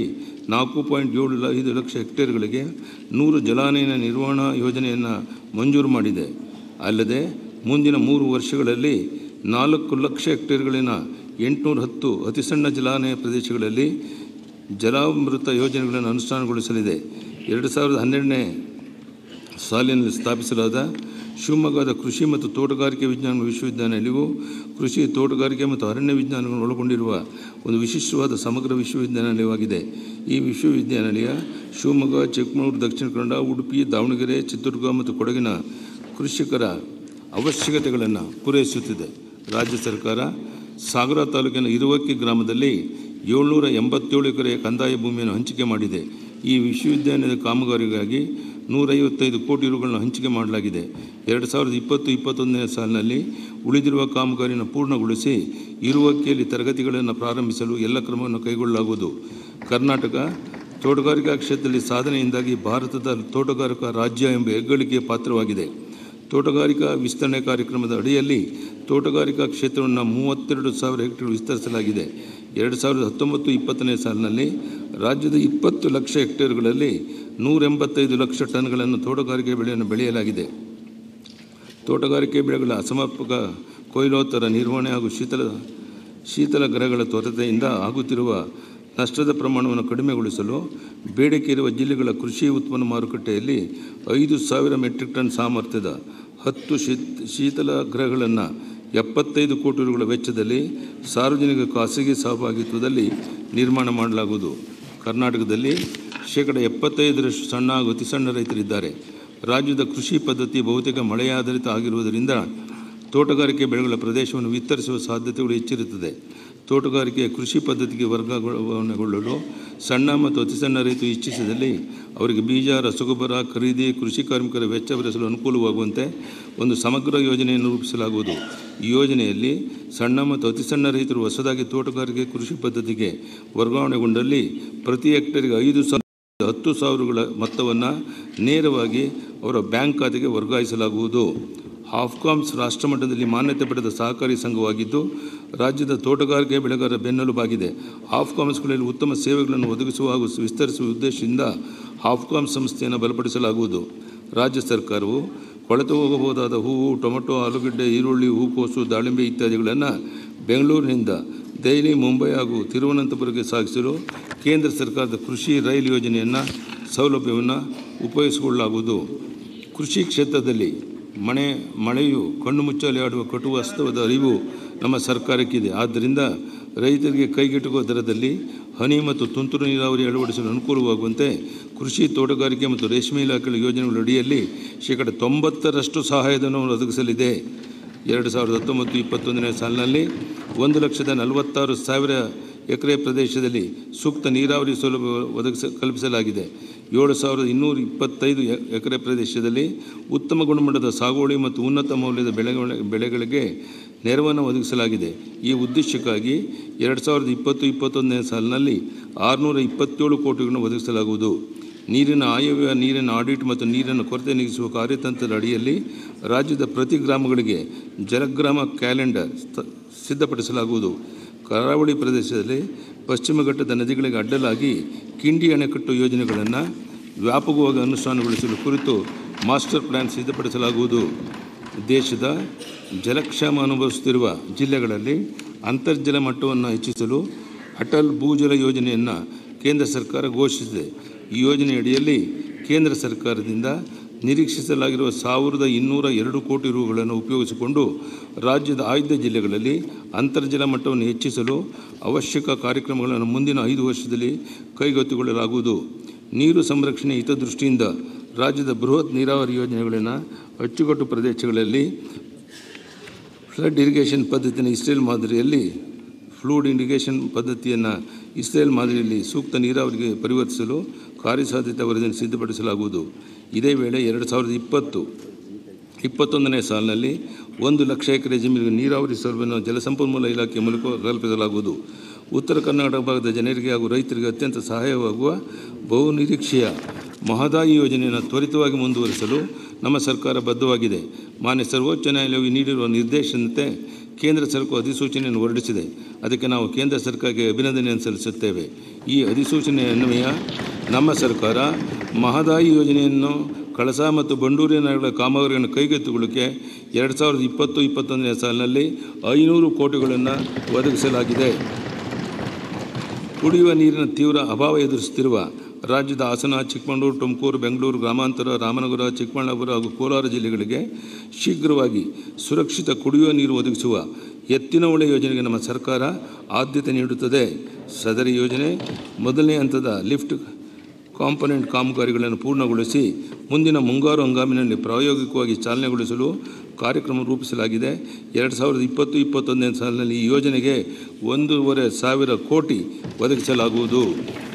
4.75 ಲಕ್ಷ ಹೆಕ್ಟೇರ್ಗಳಿಗೆ 100 ಜಲಾನಯನ ನಿರ್ವಹಣಾ ಯೋಜನೆಯನ್ನು ಮಂಜೂರು ಮಾಡಿದೆ. ಅಲ್ಲದೆ ಮುಂದಿನ 3 ವರ್ಷಗಳಲ್ಲಿ 4 ಲಕ್ಷ ಹೆಕ್ಟೇರ್ಗಳಿನ 810 ಅತಿಸಣ್ಣ ಜಲಾನಯ ಪ್ರದೇಶಗಳಲ್ಲಿ ಜಲಾಮೃತ ಯೋಜನೆಗಳನ್ನು ಅನುಷ್ಠಾನಗೊಳಿಸಲಿದೆ. 2012ನೇ ಸಾಲಿನಲ್ಲಿ ಸ್ಥಾಪಿಸಲಾದ ಶಿವಮೊಗ್ಗದ ಕೃಷಿ ಮತ್ತು ತೋಟಗಾರಿಕೆ ವಿಜ್ಞಾನ ವಿಶ್ವವಿದ್ಯಾನಿಲಯವು ಕೃಷಿ, ತೋಟಗಾರಿಕೆ ಮತ್ತು ಅರಣ್ಯ ವಿಜ್ಞಾನಗಳನ್ನು ಒಳಗೊಂಡಿರುವ ಒಂದು ವಿಶಿಷ್ಟವಾದ ಸಮಗ್ರ ವಿಶ್ವವಿದ್ಯಾನಿಲಯವಾಗಿದೆ. ಈ ವಿಶ್ವವಿದ್ಯಾನಿಲಯ ಶಿವಮೊಗ್ಗ, ಚಿಕ್ಕಮಗಳೂರು, ದಕ್ಷಿಣ ಕನ್ನಡ, ಉಡುಪಿ, ದಾವಣಗೆರೆ, ಚಿತ್ರದುರ್ಗ ಮತ್ತು ಕೊಡಗಿನ ಕೃಷಿಕರ ಅವಶ್ಯಕತೆಗಳನ್ನು ಪೂರೈಸುತ್ತಿದೆ. ರಾಜ್ಯ ಸರ್ಕಾರ ಸಾಗರ ತಾಲೂಕಿನ ಇರುವಕ್ಕಿ ಗ್ರಾಮದಲ್ಲಿ 787 ಎಕರೆ ಕಂದಾಯ ಭೂಮಿಯನ್ನು ಹಂಚಿಕೆ ಮಾಡಿದೆ. ಈ ವಿಶ್ವವಿದ್ಯಾನಿಲಯದ ಕಾಮಗಾರಿಗಾಗಿ 155 ಕೋಟಿ ರುಗಳನ್ನು ಹಂಚಿಕೆ ಮಾಡಲಾಗಿದೆ. 2020-21ನೇ ಸಾಲಿನಲ್ಲಿ ಉಳಿದಿರುವ ಕಾಮಗಾರಿಯನ್ನು ಪೂರ್ಣಗೊಳಿಸಿ ಇರುವಕ್ಕಿಯಲ್ಲಿ ತರಗತಿಗಳನ್ನು ಪ್ರಾರಂಭಿಸಲು ಎಲ್ಲ ಕ್ರಮವನ್ನು ಕೈಗೊಳ್ಳಲಾಗುವುದು. ಕರ್ನಾಟಕ ತೋಟಗಾರಿಕಾ ಕ್ಷೇತ್ರದಲ್ಲಿ ಸಾಧನೆಯಿಂದಾಗಿ ಭಾರತದ ತೋಟಗಾರಿಕಾ ರಾಜ್ಯ ಎಂಬ ಹೆಗ್ಗಳಿಕೆಗೆ ಪಾತ್ರವಾಗಿದೆ. ತೋಟಗಾರಿಕಾ ವಿಸ್ತರಣೆ ಕಾರ್ಯಕ್ರಮದ ಅಡಿಯಲ್ಲಿ ತೋಟಗಾರಿಕಾ ಕ್ಷೇತ್ರವನ್ನು 32,000 ಹೆಕ್ಟೇರ್ ವಿಸ್ತರಿಸಲಾಗಿದೆ. 2019-20ನೇ ಸಾಲಿನಲ್ಲಿ ರಾಜ್ಯದ 20 ಲಕ್ಷ ಹೆಕ್ಟೇರ್ಗಳಲ್ಲಿ 185 ಲಕ್ಷ ಟನ್ಗಳನ್ನು ತೋಟಗಾರಿಕೆ ಬೆಳೆಯನ್ನು ಬೆಳೆಯಲಾಗಿದೆ. ತೋಟಗಾರಿಕೆ ಬೆಳೆಗಳ ಅಸಮರ್ಪಕ ಕೊಯ್ಲೋತ್ತರ ನಿರ್ವಹಣೆ ಹಾಗೂ ಶೀತಲ ಗ್ರಹಗಳ ಕೊರತೆಯಿಂದ ಆಗುತ್ತಿರುವ ನಷ್ಟದ ಪ್ರಮಾಣವನ್ನು ಕಡಿಮೆಗೊಳಿಸಲು ಬೇಡಿಕೆ ಇರುವ ಜಿಲ್ಲೆಗಳ ಕೃಷಿ ಉತ್ಪನ್ನ ಮಾರುಕಟ್ಟೆಯಲ್ಲಿ 5,000 ಮೆಟ್ರಿಕ್ ಟನ್ ಸಾಮರ್ಥ್ಯದ 10 ಶೀತಲ ಗೃಹಗಳನ್ನು 75 ಕೋಟಿ ರುಗಳ ವೆಚ್ಚದಲ್ಲಿ ಸಾರ್ವಜನಿಕ ಖಾಸಗಿ ಸಹಭಾಗಿತ್ವದಲ್ಲಿ ನಿರ್ಮಾಣ ಮಾಡಲಾಗುವುದು. ಕರ್ನಾಟಕದಲ್ಲಿ 75% ಸಣ್ಣ ಹಾಗೂ ಅತಿ ಸಣ್ಣ ರೈತರಿದ್ದಾರೆ. ರಾಜ್ಯದ ಕೃಷಿ ಪದ್ಧತಿ ಬಹುತೇಕ ಮಳೆಯಾಧಾರಿತ ಆಗಿರುವುದರಿಂದ ತೋಟಗಾರಿಕೆ ಬೆಳೆಗಳ ಪ್ರದೇಶವನ್ನು ವಿಸ್ತರಿಸುವ ಸಾಧ್ಯತೆಗಳು ಹೆಚ್ಚಿರುತ್ತದೆ. ತೋಟಗಾರಿಕೆಯ ಕೃಷಿ ಪದ್ಧತಿಗೆ ವರ್ಗಾವಣೆಗೊಳ್ಳಲು ಸಣ್ಣ ಮತ್ತು ಅತಿ ಸಣ್ಣ ರೈತರು ಇಚ್ಛಿಸಿದಲ್ಲಿ ಅವರಿಗೆ ಬೀಜ, ರಸಗೊಬ್ಬರ ಖರೀದಿ, ಕೃಷಿ ಕಾರ್ಮಿಕರ ವೆಚ್ಚ ಭರಿಸಲು ಅನುಕೂಲವಾಗುವಂತೆ ಒಂದು ಸಮಗ್ರ ಯೋಜನೆಯನ್ನು ರೂಪಿಸಲಾಗುವುದು. ಈ ಯೋಜನೆಯಲ್ಲಿ ಸಣ್ಣ ಮತ್ತು ಅತಿ ಸಣ್ಣ ರೈತರು ಹೊಸದಾಗಿ ತೋಟಗಾರಿಕೆ ಕೃಷಿ ಪದ್ಧತಿಗೆ ವರ್ಗಾವಣೆಗೊಂಡಲ್ಲಿ ಪ್ರತಿ ಹೆಕ್ಟೇರ್ಗೆ 10,000 ಮೊತ್ತವನ್ನು ನೇರವಾಗಿ ಅವರ ಬ್ಯಾಂಕ್ ಖಾತೆಗೆ ವರ್ಗಾಯಿಸಲಾಗುವುದು. ಹಾಫ್ಕಾಮ್ಸ್ ರಾಷ್ಟ್ರಮಟ್ಟದಲ್ಲಿ ಮಾನ್ಯತೆ ಪಡೆದ ಸಹಕಾರಿ ಸಂಘವಾಗಿದ್ದು ರಾಜ್ಯದ ತೋಟಗಾರಿಕೆ ಬೆಳೆಗಾರರ ಬೆನ್ನೆಲುಬಾಗಿದೆ. ಹಾಫ್ಕಾಮ್ಸ್ಗಳಲ್ಲಿ ಉತ್ತಮ ಸೇವೆಗಳನ್ನು ಒದಗಿಸುವ ಹಾಗೂ ವಿಸ್ತರಿಸುವ ಉದ್ದೇಶದಿಂದ ಹಾಫ್ಕಾಮ್ಸ್ ಸಂಸ್ಥೆಯನ್ನು ಬಲಪಡಿಸಲಾಗುವುದು. ರಾಜ್ಯ ಸರ್ಕಾರವು ಕೊಳೆತು ಹೋಗಬಹುದಾದ ಹೂವು, ಟೊಮೆಟೊ, ಆಲೂಗಡ್ಡೆ, ಈರುಳ್ಳಿ, ಹೂಕೋಸು, ದಾಳಿಂಬೆ ಇತ್ಯಾದಿಗಳನ್ನು ಬೆಂಗಳೂರಿನಿಂದ ದೆಹಲಿ, ಮುಂಬೈ ಹಾಗೂ ತಿರುವನಂತಪುರಕ್ಕೆ ಸಾಗಿಸಲು ಕೇಂದ್ರ ಸರ್ಕಾರದ ಕೃಷಿ ರೈಲು ಯೋಜನೆಯನ್ನು ಸೌಲಭ್ಯವನ್ನು ಉಪಯೋಗಿಸಿಕೊಳ್ಳಲಾಗುವುದು. ಕೃಷಿ ಕ್ಷೇತ್ರದಲ್ಲಿ ಮಳೆಯು ಕಣ್ಣು ಮುಚ್ಚಾಲೆ ಆಡುವ ಕಟು ವಾಸ್ತವದ ಅರಿವು ನಮ್ಮ ಸರ್ಕಾರಕ್ಕಿದೆ. ಆದ್ದರಿಂದ ರೈತರಿಗೆ ಕೈಗೆಟುಕುವ ದರದಲ್ಲಿ ಹನಿ ಮತ್ತು ತುಂತುರು ನೀರಾವರಿ ಅಳವಡಿಸಲು ಅನುಕೂಲವಾಗುವಂತೆ ಕೃಷಿ, ತೋಟಗಾರಿಕೆ ಮತ್ತು ರೇಷ್ಮೆ ಇಲಾಖೆಗಳ ಯೋಜನೆಗಳ ಅಡಿಯಲ್ಲಿ ಶೇಕಡ 90% ಸಹಾಯಧನವನ್ನು ಒದಗಿಸಲಿದೆ. 2019-21ನೇ ಸಾಲಿನಲ್ಲಿ 1,46,000 ಎಕರೆ ಪ್ರದೇಶದಲ್ಲಿ ಸೂಕ್ತ ನೀರಾವರಿ ಸೌಲಭ್ಯ ಕಲ್ಪಿಸಲಾಗಿದೆ. 7,225 ಎಕರೆ ಪ್ರದೇಶದಲ್ಲಿ ಉತ್ತಮ ಗುಣಮಟ್ಟದ ಸಾಗುವಳಿ ಮತ್ತು ಉನ್ನತ ಮೌಲ್ಯದ ಬೆಳೆಗಳಿಗೆ ನೆರವನ್ನು ಒದಗಿಸಲಾಗಿದೆ. ಈ ಉದ್ದೇಶಕ್ಕಾಗಿ 2020-21ನೇ ಸಾಲಿನಲ್ಲಿ 627 ಕೋಟಿಗಳನ್ನು ಒದಗಿಸಲಾಗುವುದು. ನೀರಿನ ಆಯವ್ಯಯ, ನೀರಿನ ಆಡಿಟ್ ಮತ್ತು ನೀರಿನ ಕೊರತೆ ನೀಗಿಸುವ ಕಾರ್ಯತಂತ್ರದ ಅಡಿಯಲ್ಲಿ ರಾಜ್ಯದ ಪ್ರತಿ ಗ್ರಾಮಗಳಿಗೆ ಜಲಗ್ರಾಮ ಕ್ಯಾಲೆಂಡರ್ ಸಿದ್ಧಪಡಿಸಲಾಗುವುದು. ಕರಾವಳಿ ಪ್ರದೇಶದಲ್ಲಿ ಪಶ್ಚಿಮ ಘಟ್ಟದ ನದಿಗಳಿಗೆ ಅಡ್ಡಲಾಗಿ ಕಿಂಡಿ ಅಣೆಕಟ್ಟು ಯೋಜನೆಗಳನ್ನು ವ್ಯಾಪಕವಾಗಿ ಅನುಷ್ಠಾನಗೊಳಿಸಲು ಕುರಿತು ಮಾಸ್ಟರ್ ಪ್ಲ್ಯಾನ್ ಸಿದ್ಧಪಡಿಸಲಾಗುವುದು. ದೇಶದ ಜಲಕ್ಷಾಮ ಅನುಭವಿಸುತ್ತಿರುವ ಜಿಲ್ಲೆಗಳಲ್ಲಿ ಅಂತರ್ಜಲ ಮಟ್ಟವನ್ನು ಹೆಚ್ಚಿಸಲು ಅಟಲ್ ಭೂಜಲ ಯೋಜನೆಯನ್ನು ಕೇಂದ್ರ ಸರ್ಕಾರ ಘೋಷಿಸಿದೆ. ಈ ಯೋಜನೆಯಡಿಯಲ್ಲಿ ಕೇಂದ್ರ ಸರ್ಕಾರದಿಂದ ನಿರೀಕ್ಷಿಸಲಾಗಿರುವ 1,202 ಕೋಟಿ ರುಗಳನ್ನು ಉಪಯೋಗಿಸಿಕೊಂಡು ರಾಜ್ಯದ ಆಯ್ದ ಜಿಲ್ಲೆಗಳಲ್ಲಿ ಅಂತರ್ಜಲ ಮಟ್ಟವನ್ನು ಹೆಚ್ಚಿಸಲು ಅವಶ್ಯಕ ಕಾರ್ಯಕ್ರಮಗಳನ್ನು ಮುಂದಿನ 5 ವರ್ಷದಲ್ಲಿ ಕೈಗೆತ್ತಿಕೊಳ್ಳಲಾಗುವುದು. ನೀರು ಸಂರಕ್ಷಣೆ ಹಿತದೃಷ್ಟಿಯಿಂದ ರಾಜ್ಯದ ಬೃಹತ್ ನೀರಾವರಿ ಯೋಜನೆಗಳನ್ನು ಅಚ್ಚುಕಟ್ಟು ಪ್ರದೇಶಗಳಲ್ಲಿ ಫ್ಲಡ್ ಇರಿಗೇಷನ್ ಪದ್ಧತಿಯನ್ನು ಇಸ್ರೇಲ್ ಮಾದರಿಯಲ್ಲಿ ಸೂಕ್ತ ನೀರಾವರಿಗೆ ಪರಿವರ್ತಿಸಲು ಕಾರ್ಯಸಾಧ್ಯತೆ ವರದಿಯನ್ನು ಸಿದ್ಧಪಡಿಸಲಾಗುವುದು. ಇದೇ ವೇಳೆ 2020-21ನೇ ಸಾಲಿನಲ್ಲಿ 1 ಲಕ್ಷ ಎಕರೆ ಜಮೀನಿಗೆ ನೀರಾವರಿ ಸೌಲಭ್ಯವನ್ನು ಜಲಸಂಪನ್ಮೂಲ ಇಲಾಖೆ ಮೂಲಕ ಕಲ್ಪಿಸಲಾಗುವುದು. ಉತ್ತರ ಕರ್ನಾಟಕ ಭಾಗದ ಜನರಿಗೆ ಹಾಗೂ ರೈತರಿಗೆ ಅತ್ಯಂತ ಸಹಾಯವಾಗುವ ಬಹುನಿರೀಕ್ಷೆಯ ಮಹದಾಯಿ ಯೋಜನೆಯನ್ನು ತ್ವರಿತವಾಗಿ ಮುಂದುವರಿಸಲು ನಮ್ಮ ಸರ್ಕಾರ ಬದ್ಧವಾಗಿದೆ. ಮಾನ್ಯ ಸರ್ವೋಚ್ಚ ನ್ಯಾಯಾಲಯವು ನೀಡಿರುವ ನಿರ್ದೇಶನದಂತೆ ಕೇಂದ್ರ ಸರ್ಕಾರ ಅಧಿಸೂಚನೆಯನ್ನು ಹೊರಡಿಸಿದೆ. ಅದಕ್ಕೆ ನಾವು ಕೇಂದ್ರ ಸರ್ಕಾರಕ್ಕೆ ಅಭಿನಂದನೆಯನ್ನು ಸಲ್ಲಿಸುತ್ತೇವೆ. ಈ ಅಧಿಸೂಚನೆ ಅನ್ವಯ ನಮ್ಮ ಸರ್ಕಾರ ಮಹದಾಯಿ ಯೋಜನೆಯನ್ನು ಕಳಸಾ ಮತ್ತು ಬಂಡೂರಿ ನಗರಗಳ ಕಾಮಗಾರಿಯನ್ನು ಕೈಗೆತ್ತಿಕೊಳ್ಳಕ್ಕೆ 2020-21ನೇ ಸಾಲಿನಲ್ಲಿ 500 ಕೋಟಿಗಳನ್ನು ಒದಗಿಸಲಾಗಿದೆ. ಕುಡಿಯುವ ನೀರಿನ ತೀವ್ರ ಅಭಾವ ಎದುರಿಸುತ್ತಿರುವ ರಾಜ್ಯದ ಹಾಸನ, ಚಿಕ್ಕಮಗಳೂರು, ತುಮಕೂರು, ಬೆಂಗಳೂರು ಗ್ರಾಮಾಂತರ, ರಾಮನಗರ, ಚಿಕ್ಕಬಳ್ಳಾಪುರ ಹಾಗೂ ಕೋಲಾರ ಜಿಲ್ಲೆಗಳಿಗೆ ಶೀಘ್ರವಾಗಿ ಸುರಕ್ಷಿತ ಕುಡಿಯುವ ನೀರು ಒದಗಿಸುವ ಎತ್ತಿನಹೊಳೆ ಯೋಜನೆಗೆ ನಮ್ಮ ಸರ್ಕಾರ ಆದ್ಯತೆ ನೀಡುತ್ತದೆ. ಸದರಿ ಯೋಜನೆ ಮೊದಲನೇ ಹಂತದ ಲಿಫ್ಟ್ ಕಾಂಪೊನೆಂಟ್ ಕಾಮಗಾರಿಗಳನ್ನು ಪೂರ್ಣಗೊಳಿಸಿ ಮುಂದಿನ ಮುಂಗಾರು ಹಂಗಾಮಿನಲ್ಲಿ ಪ್ರಾಯೋಗಿಕವಾಗಿ ಚಾಲನೆಗೊಳಿಸಲು ಕಾರ್ಯಕ್ರಮ ರೂಪಿಸಲಾಗಿದೆ. 2020-21ನೇ ಸಾಲಿನಲ್ಲಿ ಈ ಯೋಜನೆಗೆ 1,500 ಕೋಟಿ ಒದಗಿಸಲಾಗುವುದು.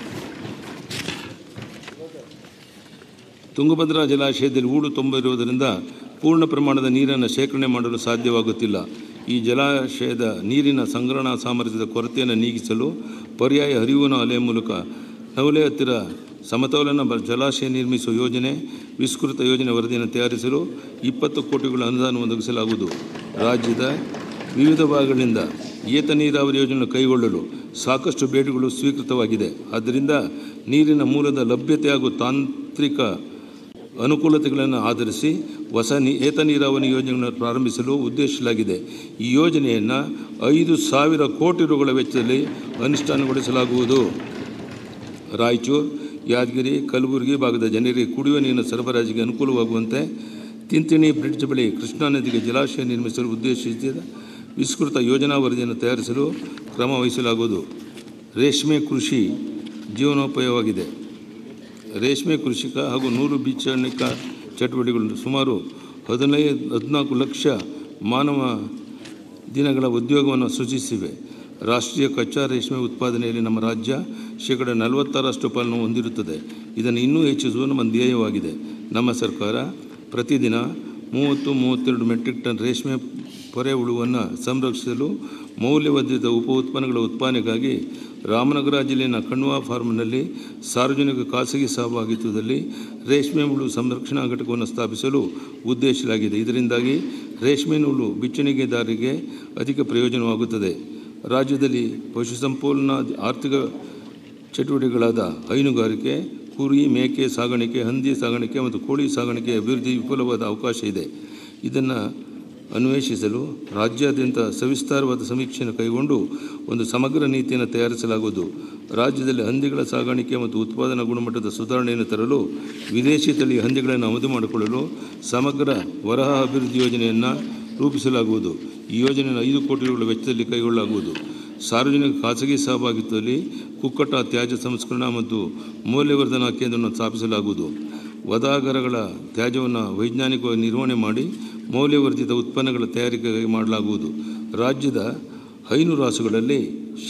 ತುಂಗಭದ್ರಾ ಜಲಾಶಯದಲ್ಲಿ ಹೂಳು ತುಂಬಿರುವುದರಿಂದ ಪೂರ್ಣ ಪ್ರಮಾಣದ ನೀರನ್ನು ಶೇಖರಣೆ ಮಾಡಲು ಸಾಧ್ಯವಾಗುತ್ತಿಲ್ಲ. ಈ ಜಲಾಶಯದ ನೀರಿನ ಸಂಗ್ರಹಣಾ ಸಾಮರ್ಥ್ಯದ ಕೊರತೆಯನ್ನು ನೀಗಿಸಲು ಪರ್ಯಾಯ ಹರಿವಿನ ಅಲೆ ಮೂಲಕ ನವಲೆ ಹತ್ತಿರ ಸಮತೋಲನ ಜಲಾಶಯ ನಿರ್ಮಿಸುವ ಯೋಜನೆ ವಿಸ್ತೃತ ಯೋಜನೆ ವರದಿಯನ್ನು ತಯಾರಿಸಲು 20 ಕೋಟಿಗಳ ಅನುದಾನ ಒದಗಿಸಲಾಗುವುದು. ರಾಜ್ಯದ ವಿವಿಧ ಭಾಗಗಳಿಂದ ಏತ ನೀರಾವರಿ ಯೋಜನೆ ಕೈಗೊಳ್ಳಲು ಸಾಕಷ್ಟು ಬೇಡಿಕೆಗಳು ಸ್ವೀಕೃತವಾಗಿದೆ. ಆದ್ದರಿಂದ ನೀರಿನ ಮೂಲದ ಲಭ್ಯತೆ ಹಾಗೂ ತಾಂತ್ರಿಕ ಅನುಕೂಲತೆಗಳನ್ನು ಆಧರಿಸಿ ಹೊಸ ಏತ ನೀರಾವರಿ ಯೋಜನೆಗಳನ್ನು ಪ್ರಾರಂಭಿಸಲು ಉದ್ದೇಶಿಸಲಾಗಿದೆ. ಈ ಯೋಜನೆಯನ್ನು 5,000 ಕೋಟಿ ರುಗಳ ವೆಚ್ಚದಲ್ಲಿ ಅನುಷ್ಠಾನಗೊಳಿಸಲಾಗುವುದು. ರಾಯಚೂರು, ಯಾದಗಿರಿ, ಕಲಬುರಗಿ ಭಾಗದ ಜನರಿಗೆ ಕುಡಿಯುವ ನೀರಿನ ಸರಬರಾಜಿಗೆ ಅನುಕೂಲವಾಗುವಂತೆ ತಿಂತಿಣಿ ಬ್ರಿಡ್ಜ್ ಬಳಿ ಕೃಷ್ಣಾ ನದಿಗೆ ಜಲಾಶಯ ನಿರ್ಮಿಸಲು ಉದ್ದೇಶಿಸಿದ ವಿಸ್ತೃತ ಯೋಜನಾ ವರದಿಯನ್ನು ತಯಾರಿಸಲು ಕ್ರಮ ವಹಿಸಲಾಗುವುದು. ರೇಷ್ಮೆ ಕೃಷಿ ಜೀವನೋಪಾಯವಾಗಿದೆ. ರೇಷ್ಮೆ ಕೃಷಿಕ ಹಾಗೂ ನೂಲು ಬೀಜಾಣಿಕಾ ಚಟುವಟಿಕೆಗಳು ಸುಮಾರು 14 ಲಕ್ಷ ಮಾನವ ದಿನಗಳ ಉದ್ಯೋಗವನ್ನು ಸೃಜಿಸಿವೆ. ರಾಷ್ಟ್ರೀಯ ಕಚ್ಚಾ ರೇಷ್ಮೆ ಉತ್ಪಾದನೆಯಲ್ಲಿ ನಮ್ಮ ರಾಜ್ಯ ಶೇಕಡ 46% ಪಾಲನ್ನು ಹೊಂದಿರುತ್ತದೆ. ಇದನ್ನು ಇನ್ನೂ ಹೆಚ್ಚಿಸುವ ನಮ್ಮ ಧ್ಯೇಯವಾಗಿದೆ. ನಮ್ಮ ಸರ್ಕಾರ ಪ್ರತಿದಿನ 30-32 ಮೆಟ್ರಿಕ್ ಟನ್ ರೇಷ್ಮೆ ಪೊರೆ ಹುಳುವನ್ನು ಸಂರಕ್ಷಿಸಲು ಮೌಲ್ಯವರ್ಧಿತ ಉಪ ಉತ್ಪನ್ನಗಳ ಉತ್ಪಾದನೆಗಾಗಿ ರಾಮನಗರ ಜಿಲ್ಲೆಯ ಕಣ್ವಾ ಫಾರ್ಮ್ನಲ್ಲಿ ಸಾರ್ವಜನಿಕ ಖಾಸಗಿ ಸಹಭಾಗಿತ್ವದಲ್ಲಿ ರೇಷ್ಮೆ ಹುಳು ಸಂರಕ್ಷಣಾ ಘಟಕವನ್ನು ಸ್ಥಾಪಿಸಲು ಉದ್ದೇಶಿಸಲಾಗಿದೆ. ಇದರಿಂದಾಗಿ ರೇಷ್ಮೆ ನೂಲು ಬಿಚ್ಚಣಿಗೆದಾರರಿಗೆ ಅಧಿಕ ಪ್ರಯೋಜನವಾಗುತ್ತದೆ. ರಾಜ್ಯದಲ್ಲಿ ಪಶುಸಂಪೂರ್ಣ ಆರ್ಥಿಕ ಚಟುವಟಿಕೆಗಳಾದ ಹೈನುಗಾರಿಕೆ, ಕುರಿ, ಮೇಕೆ ಸಾಗಾಣಿಕೆ, ಹಂದಿ ಸಾಗಾಣಿಕೆ ಮತ್ತು ಕೋಳಿ ಸಾಗಾಣಿಕೆ ಅಭಿವೃದ್ಧಿ ವಿಪುಲವಾದ ಅವಕಾಶ ಇದೆ. ಇದನ್ನು ಅನ್ವೇಷಿಸಲು ರಾಜ್ಯಾದ್ಯಂತ ಸವಿಸ್ತಾರವಾದ ಸಮೀಕ್ಷೆಯನ್ನು ಕೈಗೊಂಡು ಒಂದು ಸಮಗ್ರ ನೀತಿಯನ್ನು ತಯಾರಿಸಲಾಗುವುದು. ರಾಜ್ಯದಲ್ಲಿ ಹಂದಿಗಳ ಸಾಗಾಣಿಕೆ ಮತ್ತು ಉತ್ಪಾದನಾ ಗುಣಮಟ್ಟದ ಸುಧಾರಣೆಯನ್ನು ತರಲು ವಿದೇಶಿ ತಳಿಯ ಹಂದಿಗಳನ್ನು ಆಮದು ಮಾಡಿಕೊಳ್ಳಲು ಸಮಗ್ರ ವರಹ ಅಭಿವೃದ್ಧಿ ಯೋಜನೆಯನ್ನು ರೂಪಿಸಲಾಗುವುದು. ಈ ಯೋಜನೆಯನ್ನು 5 ಕೋಟಿ ರೂಗಳ ವೆಚ್ಚದಲ್ಲಿ ಕೈಗೊಳ್ಳಲಾಗುವುದು. ಸಾರ್ವಜನಿಕ ಖಾಸಗಿ ಸಹಭಾಗಿತ್ವದಲ್ಲಿ ಕುಕ್ಕಟ ತ್ಯಾಜ್ಯ ಸಂಸ್ಕರಣಾ ಮತ್ತು ಮೌಲ್ಯವರ್ಧನಾ ಕೇಂದ್ರವನ್ನು ಸ್ಥಾಪಿಸಲಾಗುವುದು. ವಧಾಗಾರಗಳ ತ್ಯಾಜ್ಯವನ್ನು ವೈಜ್ಞಾನಿಕವಾಗಿ ನಿರ್ವಹಣೆ ಮಾಡಿ ಮೌಲ್ಯವರ್ಧಿತ ಉತ್ಪನ್ನಗಳ ತಯಾರಿಕೆಗಾಗಿ ಮಾಡಲಾಗುವುದು. ರಾಜ್ಯದ ಹೈನು ರಾಸುಗಳಲ್ಲಿ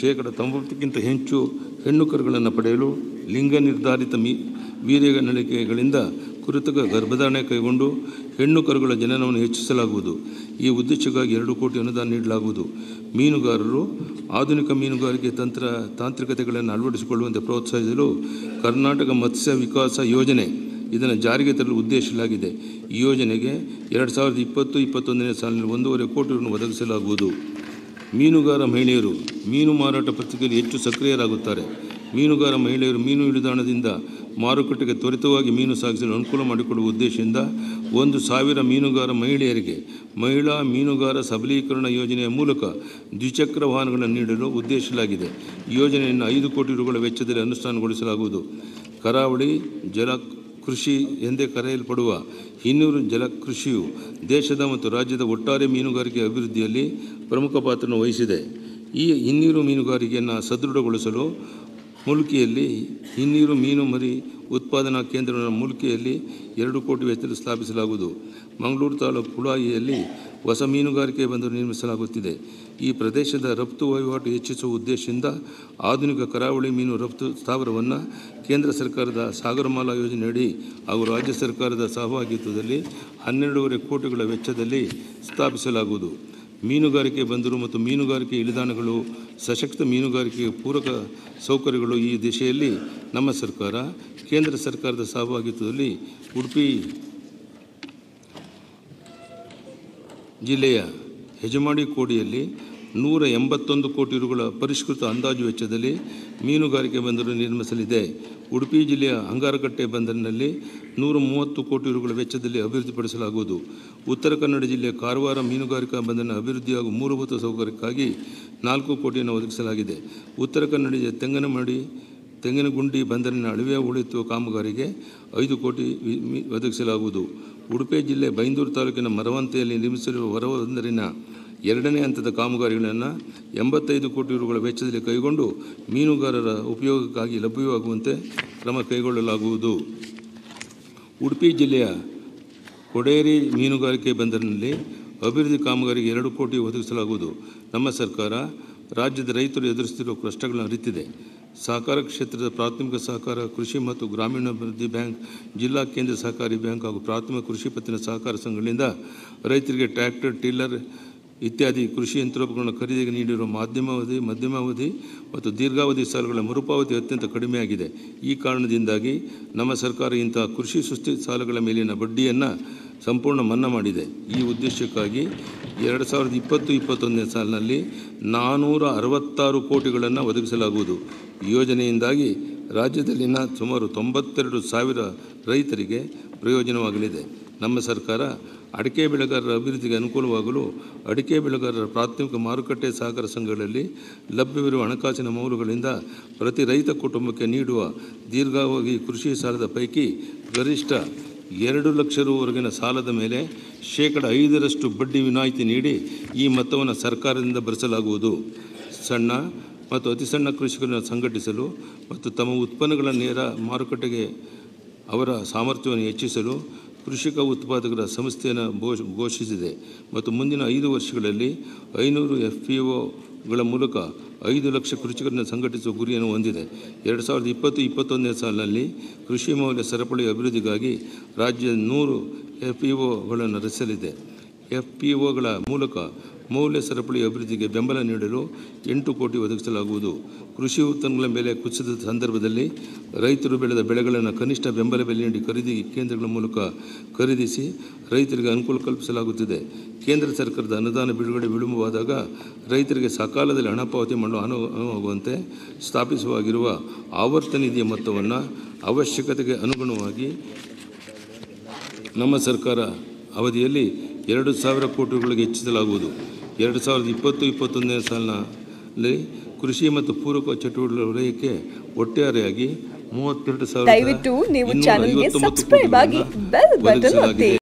90% ಹೆಚ್ಚು ಹೆಣ್ಣು ಕರುಗಳನ್ನು ಪಡೆಯಲು ಲಿಂಗ ನಿರ್ಧಾರಿತ ವೀರ್ಯನಳಿಕೆಗಳಿಂದ ಕೃತಕ ಗರ್ಭಧಾರಣೆ ಕೈಗೊಂಡು ಹೆಣ್ಣು ಕರುಗಳ ಜನನವನ್ನು ಹೆಚ್ಚಿಸಲಾಗುವುದು. ಈ ಉದ್ದೇಶಕ್ಕಾಗಿ 2 ಕೋಟಿ ಅನುದಾನ ನೀಡಲಾಗುವುದು. ಮೀನುಗಾರರು ಆಧುನಿಕ ಮೀನುಗಾರಿಕೆ ತಾಂತ್ರಿಕತೆಗಳನ್ನು ಅಳವಡಿಸಿಕೊಳ್ಳುವಂತೆ ಪ್ರೋತ್ಸಾಹಿಸಲು ಕರ್ನಾಟಕ ಮತ್ಸ್ಯ ವಿಕಾಸ ಯೋಜನೆ ಇದನ್ನು ಜಾರಿಗೆ ತರಲು ಉದ್ದೇಶಿಸಲಾಗಿದೆ. ಈ ಯೋಜನೆಗೆ 2020-21ನೇ ಸಾಲಿನಲ್ಲಿ 1.5 ಕೋಟಿ ರು ಒದಗಿಸಲಾಗುವುದು. ಮೀನುಗಾರ ಮಹಿಳೆಯರು ಮೀನು ಮಾರಾಟ ಪ್ರಕ್ರಿಯೆಯಲ್ಲಿ ಹೆಚ್ಚು ಸಕ್ರಿಯರಾಗುತ್ತಾರೆ. ಮೀನುಗಾರ ಮಹಿಳೆಯರು ಮೀನು ಇಳಿದಾಣದಿಂದ ಮಾರುಕಟ್ಟೆಗೆ ತ್ವರಿತವಾಗಿ ಮೀನು ಸಾಗಿಸಲು ಅನುಕೂಲ ಮಾಡಿಕೊಡುವ ಉದ್ದೇಶದಿಂದ 1,000 ಮೀನುಗಾರ ಮಹಿಳೆಯರಿಗೆ ಮಹಿಳಾ ಮೀನುಗಾರ ಸಬಲೀಕರಣ ಯೋಜನೆಯ ಮೂಲಕ ದ್ವಿಚಕ್ರ ವಾಹನಗಳನ್ನು ನೀಡಲು ಉದ್ದೇಶಿಸಲಾಗಿದೆ. ಈ ಯೋಜನೆಯನ್ನು 5 ಕೋಟಿ ರುಗಳ ವೆಚ್ಚದಲ್ಲಿ ಅನುಷ್ಠಾನಗೊಳಿಸಲಾಗುವುದು. ಕರಾವಳಿ ಜಲಕೃಷಿ ಎಂದೇ ಕರೆಯಲ್ಪಡುವ ಹಿನ್ನೀರು ಜಲಕೃಷಿಯು ದೇಶದ ಮತ್ತು ರಾಜ್ಯದ ಒಟ್ಟಾರೆ ಮೀನುಗಾರಿಕೆ ಅಭಿವೃದ್ಧಿಯಲ್ಲಿ ಪ್ರಮುಖ ಪಾತ್ರವನ್ನು ವಹಿಸಿದೆ. ಈ ಹಿನ್ನೀರು ಮೀನುಗಾರಿಕೆಯನ್ನು ಸದೃಢಗೊಳಿಸಲು ಮುಲ್ಕಿಯಲ್ಲಿ ಹಿನ್ನೀರು ಮೀನು ಮರಿ ಉತ್ಪಾದನಾ ಕೇಂದ್ರವನ್ನು ಮುಲ್ಕಿಯಲ್ಲಿ 2 ಕೋಟಿ ವೆಚ್ಚದಲ್ಲಿ ಸ್ಥಾಪಿಸಲಾಗುವುದು. ಮಂಗಳೂರು ತಾಲೂಕು ಕುಳಾಯಿಯಲ್ಲಿ ಹೊಸ ಮೀನುಗಾರಿಕೆ ಬಂದರು ನಿರ್ಮಿಸಲಾಗುತ್ತಿದೆ. ಈ ಪ್ರದೇಶದ ರಫ್ತು ವಹಿವಾಟು ಹೆಚ್ಚಿಸುವ ಉದ್ದೇಶದಿಂದ ಆಧುನಿಕ ಕರಾವಳಿ ಮೀನು ರಫ್ತು ಸ್ಥಾವರವನ್ನು ಕೇಂದ್ರ ಸರ್ಕಾರದ ಸಾಗರಮಾಲಾ ಯೋಜನೆಯಡಿ ಹಾಗೂ ರಾಜ್ಯ ಸರ್ಕಾರದ ಸಹಭಾಗಿತ್ವದಲ್ಲಿ 12.5 ಕೋಟಿಗಳ ವೆಚ್ಚದಲ್ಲಿ ಸ್ಥಾಪಿಸಲಾಗುವುದು. ಮೀನುಗಾರಿಕೆ ಬಂದರು ಮತ್ತು ಮೀನುಗಾರಿಕೆ ಇಳಿದಾಣಗಳು ಸಶಕ್ತ ಮೀನುಗಾರಿಕೆಗೆ ಪೂರಕ ಸೌಕರ್ಯಗಳು. ಈ ದಿಶೆಯಲ್ಲಿ ನಮ್ಮ ಸರ್ಕಾರ ಕೇಂದ್ರ ಸರ್ಕಾರದ ಸಹಭಾಗಿತ್ವದಲ್ಲಿ ಉಡುಪಿ ಜಿಲ್ಲೆಯ ಹೆಜಮಾಡಿ ಕೋಡಿಯಲ್ಲಿ 181 ಕೋಟಿ ರುಗಳ ಪರಿಷ್ಕೃತ ಅಂದಾಜು ವೆಚ್ಚದಲ್ಲಿ ಮೀನುಗಾರಿಕೆ ಬಂದರು ನಿರ್ಮಿಸಲಿದೆ. ಉಡುಪಿ ಜಿಲ್ಲೆಯ ಅಂಗಾರಕಟ್ಟೆ ಬಂದರಿನಲ್ಲಿ 130 ಕೋಟಿ ರುಗಳ ವೆಚ್ಚದಲ್ಲಿ ಅಭಿವೃದ್ಧಿಪಡಿಸಲಾಗುವುದು. ಉತ್ತರ ಕನ್ನಡ ಜಿಲ್ಲೆಯ ಕಾರವಾರ ಮೀನುಗಾರಿಕಾ ಬಂದರಿನ ಅಭಿವೃದ್ಧಿ ಹಾಗೂ ಮೂಲಭೂತ ಸೌಕರ್ಯಕ್ಕಾಗಿ 4 ಕೋಟಿಯನ್ನು ಒದಗಿಸಲಾಗಿದೆ. ಉತ್ತರ ಕನ್ನಡ ಜಿಲ್ಲೆಯ ತೆಂಗಿನಗುಂಡಿ ಬಂದರಿನ ಅಳವೆ ಉಳಿಸುವ ಕಾಮಗಾರಿಗೆ 5 ಕೋಟಿ ಒದಗಿಸಲಾಗುವುದು. ಉಡುಪಿ ಜಿಲ್ಲೆ ಬೈಂದೂರು ತಾಲೂಕಿನ ಮರವಂತೆಯಲ್ಲಿ ನಿರ್ಮಿಸಿರುವ ಹೊರಬಂದರಿನ 2ನೇ ಹಂತದ ಕಾಮಗಾರಿಗಳನ್ನು 85 ಕೋಟಿ ರುಗಳ ವೆಚ್ಚದಲ್ಲಿ ಕೈಗೊಂಡು ಮೀನುಗಾರರ ಉಪಯೋಗಕ್ಕಾಗಿ ಲಭ್ಯವಾಗುವಂತೆ ಕ್ರಮ ಕೈಗೊಳ್ಳಲಾಗುವುದು. ಉಡುಪಿ ಜಿಲ್ಲೆಯ ಕೊಡೇರಿ ಮೀನುಗಾರಿಕೆ ಬಂದರಿನಲ್ಲಿ ಅಭಿವೃದ್ಧಿ ಕಾಮಗಾರಿಗೆ 2 ಕೋಟಿ ಒದಗಿಸಲಾಗುವುದು. ನಮ್ಮ ಸರ್ಕಾರ ರಾಜ್ಯದ ರೈತರು ಎದುರಿಸುತ್ತಿರುವ ಕಷ್ಟಗಳನ್ನು ಅರಿತಿದೆ. ಸಹಕಾರ ಕ್ಷೇತ್ರದ ಪ್ರಾಥಮಿಕ ಸಹಕಾರ, ಕೃಷಿ ಮತ್ತು ಗ್ರಾಮೀಣಾಭಿವೃದ್ಧಿ ಬ್ಯಾಂಕ್, ಜಿಲ್ಲಾ ಕೇಂದ್ರ ಸಹಕಾರಿ ಬ್ಯಾಂಕ್ ಹಾಗೂ ಪ್ರಾಥಮಿಕ ಕೃಷಿ ಪತ್ತಿನ ಸಹಕಾರ ಸಂಘಗಳಿಂದ ರೈತರಿಗೆ ಟ್ರ್ಯಾಕ್ಟರ್, ಟಿಲ್ಲರ್ ಇತ್ಯಾದಿ ಕೃಷಿ ಯಂತ್ರೋಪಕರಣ ಖರೀದಿಗೆ ನೀಡಿರುವ ಮಧ್ಯಮಾವಧಿ ಮತ್ತು ದೀರ್ಘಾವಧಿ ಸಾಲಗಳ ಮರುಪಾವತಿ ಅತ್ಯಂತ ಕಡಿಮೆಯಾಗಿದೆ. ಈ ಕಾರಣದಿಂದಾಗಿ ನಮ್ಮ ಸರ್ಕಾರ ಇಂತಹ ಕೃಷಿ ಸುಸ್ಥಿ ಸಾಲಗಳ ಮೇಲಿನ ಬಡ್ಡಿಯನ್ನು ಸಂಪೂರ್ಣ ಮನ್ನಾ ಮಾಡಿದೆ. ಈ ಉದ್ದೇಶಕ್ಕಾಗಿ 2020-21ನೇ ಸಾಲಿನಲ್ಲಿ 466 ಕೋಟಿಗಳನ್ನು ಒದಗಿಸಲಾಗುವುದು. ಈ ಯೋಜನೆಯಿಂದಾಗಿ ರಾಜ್ಯದಲ್ಲಿನ ಸುಮಾರು 92,000 ರೈತರಿಗೆ ಪ್ರಯೋಜನವಾಗಲಿದೆ. ನಮ್ಮ ಸರ್ಕಾರ ಅಡಿಕೆ ಬೆಳೆಗಾರರ ಅಭಿವೃದ್ಧಿಗೆ ಅನುಕೂಲವಾಗಲು ಅಡಿಕೆ ಬೆಳೆಗಾರರ ಪ್ರಾಥಮಿಕ ಮಾರುಕಟ್ಟೆ ಸಹಕಾರ ಸಂಘಗಳಲ್ಲಿ ಲಭ್ಯವಿರುವ ಹಣಕಾಸಿನ ಮೌಲ್ಯಗಳಿಂದ ಪ್ರತಿ ರೈತ ಕುಟುಂಬಕ್ಕೆ ನೀಡುವ ದೀರ್ಘಾವಧಿ ಕೃಷಿ ಸಾಲದ ಪೈಕಿ ಗರಿಷ್ಠ 2 ಲಕ್ಷ ರುವರೆಗಿನ ಸಾಲದ ಮೇಲೆ 5% ಬಡ್ಡಿ ವಿನಾಯಿತಿ ನೀಡಿ ಈ ಮೊತ್ತವನ್ನು ಸರ್ಕಾರದಿಂದ ಭರಿಸಲಾಗುವುದು. ಸಣ್ಣ ಮತ್ತು ಅತಿ ಸಣ್ಣ ಕೃಷಿಕರನ್ನು ಸಂಘಟಿಸಲು ಮತ್ತು ತಮ್ಮ ಉತ್ಪನ್ನಗಳ ನೇರ ಮಾರುಕಟ್ಟೆಗೆ ಅವರ ಸಾಮರ್ಥ್ಯವನ್ನು ಹೆಚ್ಚಿಸಲು ಕೃಷಿಕ ಉತ್ಪಾದಕರ ಸಂಸ್ಥೆಯನ್ನು ಘೋಷಿಸಿದೆ ಮತ್ತು ಮುಂದಿನ 5 ವರ್ಷಗಳಲ್ಲಿ 500 FPOಗಳ ಮೂಲಕ 5 ಲಕ್ಷ ಕೃಷಿಕರನ್ನು ಸಂಘಟಿಸುವ ಗುರಿಯನ್ನು ಹೊಂದಿದೆ. 2020-21ನೇ ಸಾಲಿನಲ್ಲಿ ಕೃಷಿ ಮೌಲ್ಯ ಸರಪಳಿ ಅಭಿವೃದ್ಧಿಗಾಗಿ ರಾಜ್ಯ 100 FPOಗಳನ್ನು ರಚಿಸಲಿದೆ. FPOಗಳ ಮೂಲಕ ಮೌಲ್ಯ ಸರಪಳಿ ಅಭಿವೃದ್ಧಿಗೆ ಬೆಂಬಲ ನೀಡಲು 8 ಕೋಟಿ ಒದಗಿಸಲಾಗುವುದು. ಕೃಷಿ ಉತ್ಪನ್ನಗಳ ಬೆಲೆ ಕುಸಿದ ಸಂದರ್ಭದಲ್ಲಿ ರೈತರು ಬೆಳೆದ ಬೆಳೆಗಳನ್ನು ಕನಿಷ್ಠ ಬೆಂಬಲ ಬೆಲೆ ನೀಡಿ ಖರೀದಿ ಕೇಂದ್ರಗಳ ಮೂಲಕ ಖರೀದಿಸಿ ರೈತರಿಗೆ ಅನುಕೂಲ ಕಲ್ಪಿಸಲಾಗುತ್ತಿದೆ. ಕೇಂದ್ರ ಸರ್ಕಾರದ ಅನುದಾನ ಬಿಡುಗಡೆ ವಿಳಂಬವಾದಾಗ ರೈತರಿಗೆ ಸಕಾಲದಲ್ಲಿ ಹಣ ಪಾವತಿ ಮಾಡಲು ಅನುವಾಗುವಂತೆ ಸ್ಥಾಪಿಸುವಾಗಿರುವ ಆವರ್ತ ನಿಧಿಯ ಮೊತ್ತವನ್ನು ಅವಶ್ಯಕತೆಗೆ ಅನುಗುಣವಾಗಿ ನಮ್ಮ ಸರ್ಕಾರ ಅವಧಿಯಲ್ಲಿ 2,000 ಕೋಟಿಗಳಿಗೆ ಹೆಚ್ಚಿಸಲಾಗುವುದು. 2020-21ನೇ ಸಾಲಿನಲ್ಲಿ ಕೃಷಿ ಮತ್ತು ಪೂರಕ ಚಟುವಟಿಕೆಗಳ ವಲಯಕ್ಕೆ ಒಟ್ಟಾರೆಯಾಗಿ 32,259 ಕೋಟಿಗಳನ್ನು ಒದಗಿಸಲಾಗಿದೆ.